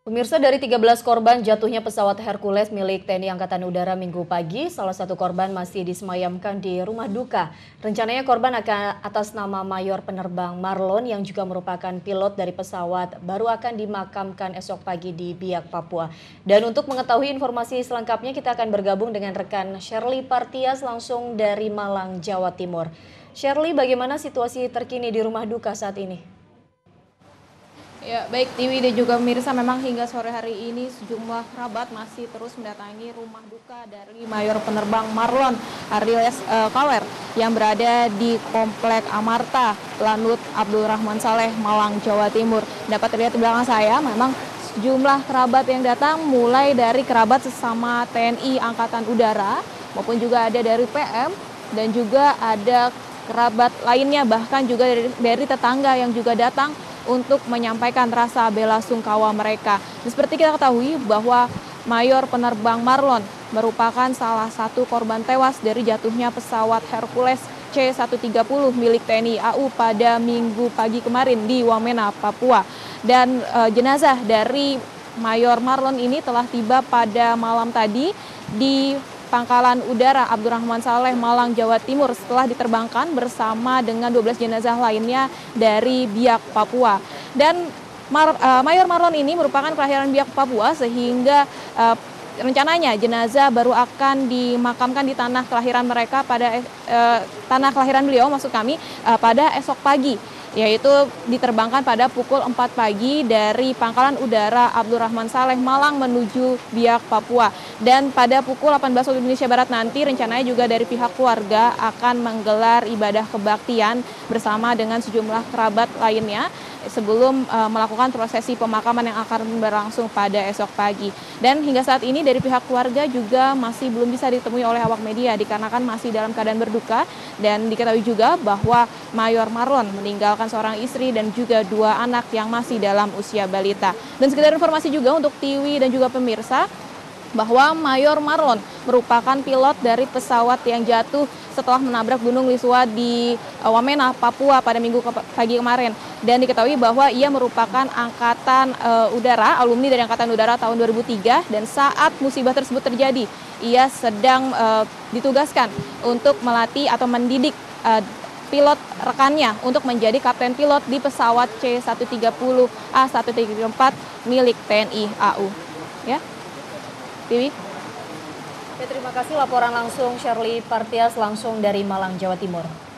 Pemirsa, dari 13 korban jatuhnya pesawat Hercules milik TNI Angkatan Udara Minggu pagi, salah satu korban masih disemayamkan di rumah duka. Rencananya korban akan atas nama Mayor Penerbang Marlon yang juga merupakan pilot dari pesawat baru akan dimakamkan esok pagi di Biak, Papua. Dan untuk mengetahui informasi selengkapnya kita akan bergabung dengan rekan Shirley Partias langsung dari Malang, Jawa Timur. Shirley, bagaimana situasi terkini di rumah duka saat ini? Ya, baik Tiwi dan juga pemirsa, memang hingga sore hari ini sejumlah kerabat masih terus mendatangi rumah duka dari Mayor Penerbang Marlon Ariles Kawer yang berada di Komplek Amarta, Lanut Abdul Rahman Saleh, Malang, Jawa Timur. Dapat terlihat di belakang saya, memang sejumlah kerabat yang datang mulai dari kerabat sesama TNI Angkatan Udara maupun juga ada dari PM dan juga ada kerabat lainnya, bahkan juga dari tetangga yang juga datang untuk menyampaikan rasa bela sungkawa mereka. Dan seperti kita ketahui bahwa Mayor Penerbang Marlon merupakan salah satu korban tewas dari jatuhnya pesawat Hercules C-130 milik TNI AU pada Minggu pagi kemarin di Wamena, Papua. Dan jenazah dari Mayor Marlon ini telah tiba pada malam tadi di Pangkalan Udara Abdurrahman Saleh, Malang, Jawa Timur setelah diterbangkan bersama dengan 12 jenazah lainnya dari Biak, Papua. Dan Mayor Marlon ini merupakan kelahiran Biak, Papua, sehingga rencananya jenazah baru akan dimakamkan di tanah kelahiran mereka pada tanah kelahiran beliau, maksud kami, pada esok pagi, yaitu diterbangkan pada pukul 4 pagi dari Pangkalan Udara Abdurrahman Saleh, Malang menuju Biak, Papua. Dan pada pukul 18 waktu Indonesia Barat nanti rencananya juga dari pihak keluarga akan menggelar ibadah kebaktian bersama dengan sejumlah kerabat lainnya sebelum melakukan prosesi pemakaman yang akan berlangsung pada esok pagi. Dan hingga saat ini dari pihak keluarga juga masih belum bisa ditemui oleh awak media dikarenakan masih dalam keadaan berduka, dan diketahui juga bahwa Mayor Marlon meninggalkan seorang istri dan juga 2 anak yang masih dalam usia balita. Dan sekedar informasi juga untuk Tiwi dan juga pemirsa, bahwa Mayor Marlon merupakan pilot dari pesawat yang jatuh setelah menabrak Gunung Liswa di Wamena, Papua pada Minggu pagi kemarin. Dan diketahui bahwa ia merupakan angkatan udara, alumni dari Angkatan Udara tahun 2003, dan saat musibah tersebut terjadi, ia sedang ditugaskan untuk melatih atau mendidik pilot rekannya untuk menjadi kapten pilot di pesawat C-130A-134 milik TNI AU. Ya. Tiwi. Terima kasih laporan langsung Shirley Partias langsung dari Malang, Jawa Timur.